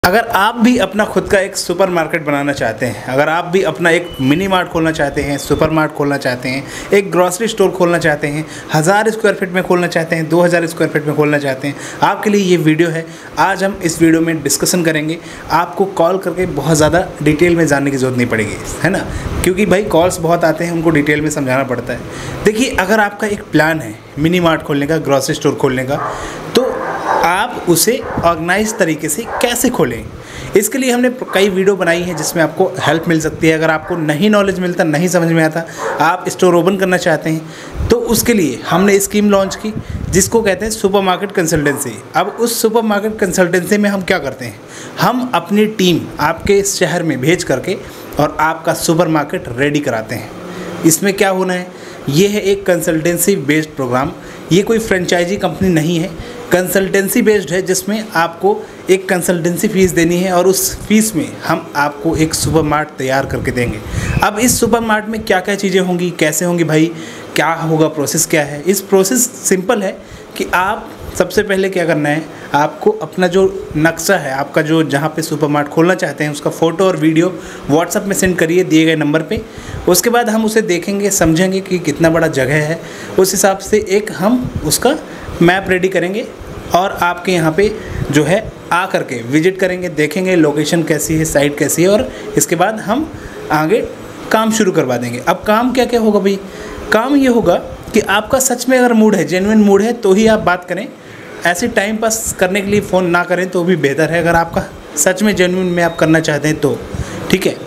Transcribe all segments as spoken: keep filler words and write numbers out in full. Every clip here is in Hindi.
अगर आप भी अपना खुद का एक सुपर मार्केट बनाना चाहते हैं, अगर आप भी अपना एक मिनी मार्ट खोलना चाहते हैं, सुपर मार्ट खोलना चाहते हैं, एक ग्रॉसरी स्टोर खोलना चाहते हैं, हज़ार स्क्वायर फीट में खोलना चाहते हैं, दो हज़ार स्क्वायर फीट में खोलना चाहते हैं, आपके लिए ये वीडियो है। आज हम इस वीडियो में डिस्कशन करेंगे। आपको कॉल करके बहुत ज़्यादा डिटेल में जानने की ज़रूरत नहीं पड़ेगी, है ना, क्योंकि भाई कॉल्स बहुत आते हैं, उनको डिटेल में समझाना पड़ता है। देखिए, अगर आपका एक प्लान है मिनी मार्ट खोलने का, ग्रॉसरी स्टोर खोलने का, तो आप उसे ऑर्गेनाइज तरीके से कैसे खोलें, इसके लिए हमने कई वीडियो बनाई हैं जिसमें आपको हेल्प मिल सकती है। अगर आपको नहीं नॉलेज मिलता, नहीं समझ में आता, आप स्टोर ओपन करना चाहते हैं, तो उसके लिए हमने स्कीम लॉन्च की जिसको कहते हैं सुपर मार्केट कंसल्टेंसी। अब उस सुपर मार्केट कंसल्टेंसी में हम क्या करते हैं, हम अपनी टीम आपके शहर में भेज करके और आपका सुपर मार्केट रेडी कराते हैं। इसमें क्या होना है, ये है एक कंसल्टेंसी बेस्ड प्रोग्राम। ये कोई फ्रेंचाइजी कंपनी नहीं है, कंसल्टेंसी बेस्ड है, जिसमें आपको एक कंसल्टेंसी फ़ीस देनी है और उस फीस में हम आपको एक सुपर मार्ट तैयार करके देंगे। अब इस सुपर मार्ट में क्या क्या चीज़ें होंगी, कैसे होंगी भाई, क्या होगा, प्रोसेस क्या है। इस प्रोसेस सिंपल है कि आप सबसे पहले क्या करना है, आपको अपना जो नक्शा है, आपका जो जहाँ पे सुपर मार्ट खोलना चाहते हैं, उसका फ़ोटो और वीडियो व्हाट्सएप में सेंड करिए दिए गए नंबर पे। उसके बाद हम उसे देखेंगे, समझेंगे कि कितना बड़ा जगह है, उस हिसाब से एक हम उसका मैप रेडी करेंगे और आपके यहाँ पे जो है आ करके विजिट करेंगे, देखेंगे लोकेशन कैसी है, साइट कैसी है, और इसके बाद हम आगे काम शुरू करवा देंगे। अब काम क्या क्या होगा भाई, काम ये होगा कि आपका सच में अगर मूड है, जेन्युइन मूड है, तो ही आप बात करें। ऐसे टाइम पास करने के लिए फ़ोन ना करें तो भी बेहतर है। अगर आपका सच में जेन्युइन में आप करना चाहते हैं तो ठीक है।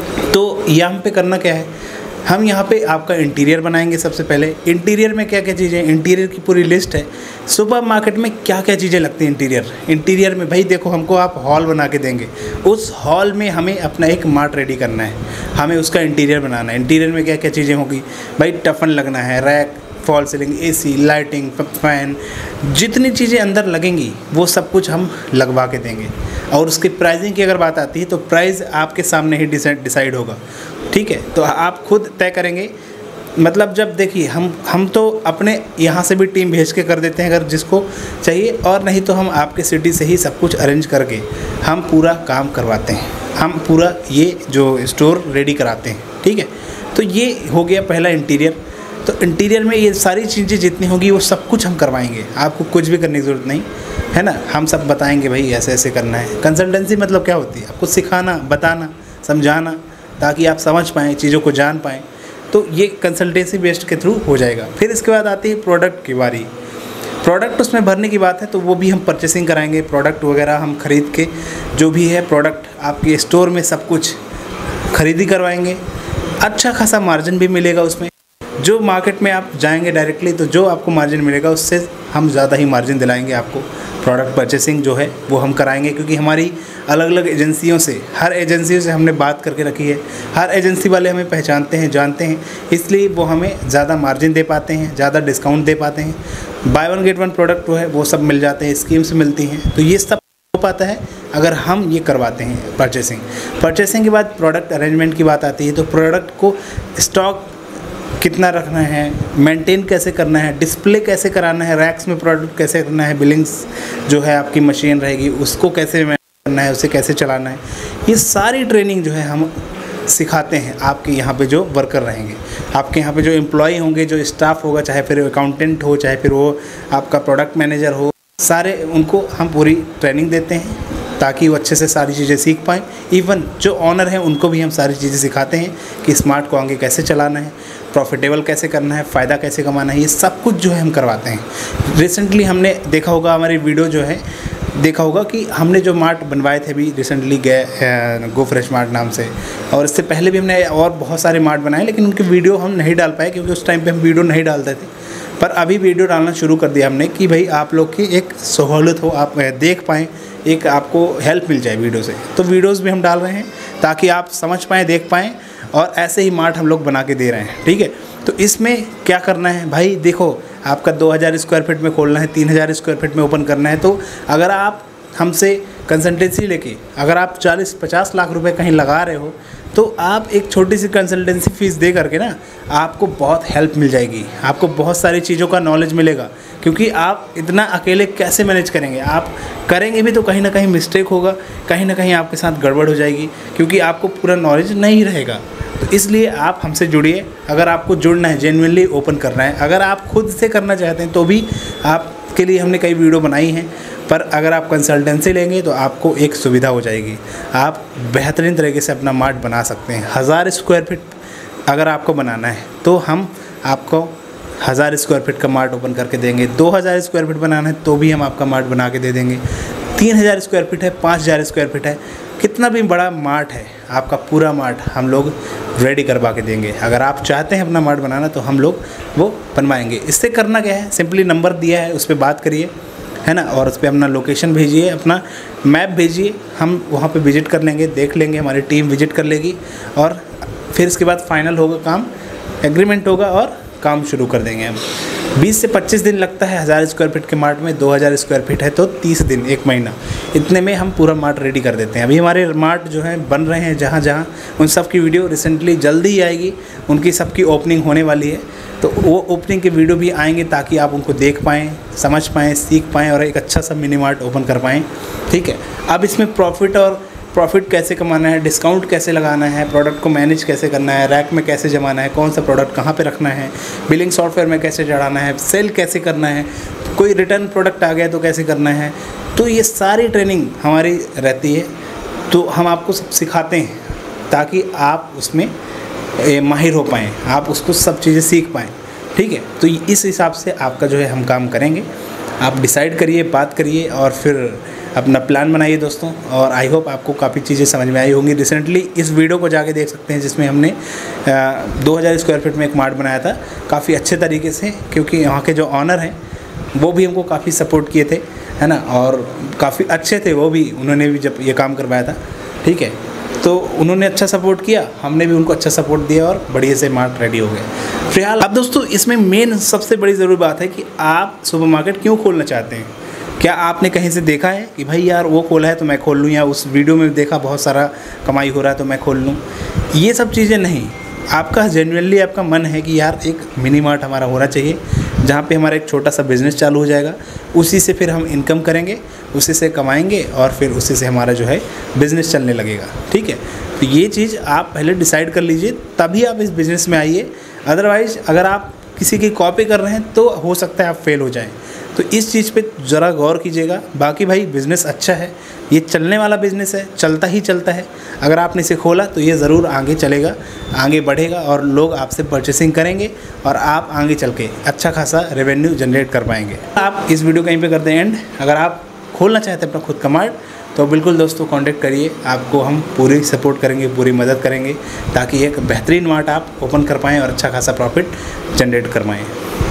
तो यहाँ पे करना क्या है, हम यहाँ पे आपका इंटीरियर बनाएंगे। सबसे पहले इंटीरियर में क्या क्या चीज़ें, इंटीरियर की पूरी लिस्ट है। सुपर मार्केट में क्या क्या चीज़ें लगती हैं इंटीरियर इंटीरियर में भाई देखो, हमको आप हॉल बना के देंगे, उस हॉल में हमें अपना एक मार्ट रेडी करना है, हमें उसका इंटीरियर बनाना है। इंटीरियर में क्या क्या चीज़ें होगी भाई, टफन लगना है, rack, fall ceiling, AC, lighting, fan, जितनी चीज़ें अंदर लगेंगी वो सब कुछ हम लगवा के देंगे। और उसकी प्राइसिंग की अगर बात आती है तो प्राइस आपके सामने ही डिसाइड डिसाइड होगा, ठीक है। तो आप खुद तय करेंगे। मतलब जब देखिए, हम हम तो अपने यहाँ से भी टीम भेज के कर देते हैं अगर जिसको चाहिए, और नहीं तो हम आपके सिटी से ही सब कुछ अरेंज करके हम पूरा काम करवाते हैं, हम पूरा ये जो स्टोर रेडी कराते हैं, ठीक है। तो ये हो गया पहला इंटीरियर। तो इंटीरियर में ये सारी चीज़ें जितनी होंगी वो सब कुछ हम करवाएंगे, आपको कुछ भी करने की ज़रूरत नहीं है ना। हम सब बताएंगे भाई ऐसे ऐसे करना है। कंसल्टेंसी मतलब क्या होती है, आपको सिखाना, बताना, समझाना, ताकि आप समझ पाएँ, चीज़ों को जान पाएँ। तो ये कंसल्टेंसी बेस्ड के थ्रू हो जाएगा। फिर इसके बाद आती है प्रोडक्ट की बारी। प्रोडक्ट उसमें भरने की बात है तो वो भी हम परचेसिंग कराएंगे। प्रोडक्ट वगैरह हम ख़रीद के, जो भी है प्रोडक्ट आपके स्टोर में सब कुछ खरीदी करवाएंगे। अच्छा खासा मार्जिन भी मिलेगा उसमें। जो मार्केट में आप जाएंगे डायरेक्टली तो जो आपको मार्जिन मिलेगा उससे हम ज़्यादा ही मार्जिन दिलाएंगे आपको। प्रोडक्ट परचेसिंग जो है वो हम कराएंगे, क्योंकि हमारी अलग अलग एजेंसियों से, हर एजेंसियों से हमने बात करके रखी है। हर एजेंसी वाले हमें पहचानते हैं, जानते हैं, इसलिए वो हमें ज़्यादा मार्जिन दे पाते हैं, ज़्यादा डिस्काउंट दे पाते हैं। Buy one get one product जो है वो सब मिल जाते हैं, स्कीम्स मिलती हैं। तो ये सब हो पाता है अगर हम ये करवाते हैं परचेसिंग। परचेसिंग के बाद प्रोडक्ट अरेंजमेंट की बात आती है। तो प्रोडक्ट को स्टॉक कितना रखना है, मेंटेन कैसे करना है, डिस्प्ले कैसे कराना है, रैक्स में प्रोडक्ट कैसे करना है, बिलिंग्स जो है आपकी मशीन रहेगी उसको कैसे करना है, उसे कैसे चलाना है, ये सारी ट्रेनिंग जो है हम सिखाते हैं आपके यहाँ पे जो वर्कर रहेंगे। आपके यहाँ पे जो एम्प्लॉय होंगे, जो स्टाफ होगा, चाहे फिर अकाउंटेंट हो, चाहे फिर वो आपका प्रोडक्ट मैनेजर हो, सारे उनको हम पूरी ट्रेनिंग देते हैं ताकि वो अच्छे से सारी चीज़ें सीख पाएँ। इवन जो ऑनर हैं उनको भी हम सारी चीज़ें सिखाते हैं कि स्मार्ट को आगे कैसे चलाना है, प्रॉफिटेबल कैसे करना है, फ़ायदा कैसे कमाना है, ये सब कुछ जो है हम करवाते हैं। रिसेंटली हमने देखा होगा, हमारी वीडियो जो है देखा होगा कि हमने जो मार्ट बनवाए थे अभी रिसेंटली गए गो फ्रेश मार्ट नाम से, और इससे पहले भी हमने और बहुत सारे मार्ट बनाए, लेकिन उनकी वीडियो हम नहीं डाल पाए क्योंकि उस टाइम पे हम वीडियो नहीं डालते थे। पर अभी वीडियो डालना शुरू कर दिया हमने कि भाई आप लोग की एक सहूलत हो, आप देख पाएँ, एक आपको हेल्प मिल जाए वीडियो से। तो वीडियोज़ भी हम डाल रहे हैं ताकि आप समझ पाएँ, देख पाएँ, और ऐसे ही मार्ट हम लोग बना के दे रहे हैं, ठीक है। तो इसमें क्या करना है भाई, देखो आपका दो हज़ार स्क्वायर फीट में खोलना है, तीन हज़ार स्क्वायर फीट में ओपन करना है, तो अगर आप हमसे कंसल्टेंसी लेके अगर आप चालीस पचास लाख रुपए कहीं लगा रहे हो तो आप एक छोटी सी कंसल्टेंसी फ़ीस दे करके ना आपको बहुत हेल्प मिल जाएगी, आपको बहुत सारी चीज़ों का नॉलेज मिलेगा। क्योंकि आप इतना अकेले कैसे मैनेज करेंगे, आप करेंगे भी तो कहीं ना कहीं मिस्टेक होगा, कहीं ना कहीं आपके साथ गड़बड़ हो जाएगी, क्योंकि आपको पूरा नॉलेज नहीं रहेगा। तो इसलिए आप हमसे जुड़िए। अगर आपको जुड़ना है, जेन्युइनली ओपन करना है, अगर आप खुद से करना चाहते हैं तो भी आपके लिए हमने कई वीडियो बनाई हैं, पर अगर आप कंसल्टेंसी लेंगे तो आपको एक सुविधा हो जाएगी, आप बेहतरीन तरीके से अपना मार्ट बना सकते हैं। हज़ार स्क्वायर फीट अगर आपको बनाना है तो हम आपको हज़ार स्क्वायर फीट का मार्ट ओपन करके देंगे। दो हज़ार स्क्वायर फीट बनाना है तो भी हम आपका मार्ट बना के दे देंगे। तीन हज़ार स्क्वायर फीट है, पाँच हज़ार स्क्वायर फीट है, कितना भी बड़ा मार्ट है, आपका पूरा मार्ट हम लोग रेडी करवा के देंगे। अगर आप चाहते हैं अपना मार्ट बनाना तो हम लोग वो बनवाएंगे। इससे करना क्या है, सिंपली नंबर दिया है उस पर बात करिए, है ना, और उस पर अपना लोकेशन भेजिए, अपना मैप भेजिए, हम वहाँ पे विज़िट कर लेंगे, देख लेंगे, हमारी टीम विज़िट कर लेगी और फिर इसके बाद फाइनल होगा काम, एग्रीमेंट होगा और काम शुरू कर देंगे हम। बीस से पच्चीस दिन लगता है हज़ार स्क्वायर फीट के मार्ट में, दो हज़ार स्क्वायर फीट है तो तीस दिन, एक महीना, इतने में हम पूरा मार्ट रेडी कर देते हैं। अभी हमारे मार्ट जो है बन रहे हैं जहाँ जहाँ, उन सब की वीडियो रिसेंटली जल्दी ही आएगी, उनकी सबकी ओपनिंग होने वाली है, तो वो ओपनिंग के वीडियो भी आएंगे ताकि आप उनको देख पाएँ, समझ पाएँ, सीख पाएँ और एक अच्छा सा मिनी मार्ट ओपन कर पाएँ। ठीक है, अब इसमें प्रॉफिट और प्रॉफिट कैसे कमाना है, डिस्काउंट कैसे लगाना है, प्रोडक्ट को मैनेज कैसे करना है, रैक में कैसे जमाना है, कौन सा प्रोडक्ट कहाँ पे रखना है, बिलिंग सॉफ्टवेयर में कैसे चढ़ाना है, सेल कैसे करना है, कोई रिटर्न प्रोडक्ट आ गया तो कैसे करना है, तो ये सारी ट्रेनिंग हमारी रहती है। तो हम आपको सब सिखाते हैं ताकि आप उसमें माहिर हो पाएँ, आप उसको सब चीज़ें सीख पाएँ। ठीक है, तो इस हिसाब से आपका जो है हम काम करेंगे। आप डिसाइड करिए, बात करिए और फिर अपना प्लान बनाइए दोस्तों। और आई होप आपको काफ़ी चीज़ें समझ में आई होंगी। रिसेंटली इस वीडियो को जाके देख सकते हैं जिसमें हमने दो हज़ार स्क्वायर फीट में एक मार्ट बनाया था, काफ़ी अच्छे तरीके से, क्योंकि यहाँ के जो ऑनर हैं वो भी हमको काफ़ी सपोर्ट किए थे, है ना, और काफ़ी अच्छे थे वो भी, उन्होंने भी जब ये काम करवाया था। ठीक है, तो उन्होंने अच्छा सपोर्ट किया, हमने भी उनको अच्छा सपोर्ट दिया और बढ़िया से मार्ट रेडी हो गया। फिलहाल अब दोस्तों इसमें मेन सबसे बड़ी ज़रूरी बात है कि आप सुपरमार्केट क्यों खोलना चाहते हैं। क्या आपने कहीं से देखा है कि भाई यार वो खोला है तो मैं खोल लूँ, या उस वीडियो में देखा बहुत सारा कमाई हो रहा है तो मैं खोल लूँ, ये सब चीज़ें नहीं। आपका जेन्युइनली आपका मन है कि यार एक मिनी मार्ट हमारा होना चाहिए जहाँ पे हमारा एक छोटा सा बिज़नेस चालू हो जाएगा, उसी से फिर हम इनकम करेंगे, उसी से कमाएंगे और फिर उसी से हमारा जो है बिज़नेस चलने लगेगा। ठीक है, तो ये चीज़ आप पहले डिसाइड कर लीजिए, तभी आप इस बिज़नेस में आइए। अदरवाइज़ अगर आप किसी की कॉपी कर रहे हैं तो हो सकता है आप फेल हो जाएं। तो इस चीज़ पे ज़रा गौर कीजिएगा। बाकी भाई बिज़नेस अच्छा है, ये चलने वाला बिज़नेस है, चलता ही चलता है। अगर आपने इसे खोला तो ये ज़रूर आगे चलेगा, आगे बढ़ेगा और लोग आपसे परचेसिंग करेंगे और आप आगे चल के अच्छा खासा रेवेन्यू जनरेट कर पाएंगे। आप इस वीडियो कहीं पे कर दें एंड। अगर आप खोलना चाहते हैं अपना खुद का मार्ट तो बिल्कुल दोस्तों कांटेक्ट करिए, आपको हम पूरी सपोर्ट करेंगे, पूरी मदद करेंगे ताकि एक बेहतरीन मार्ट आप ओपन कर पाएँ और अच्छा खासा प्रॉफिट जनरेट कर पाएँ।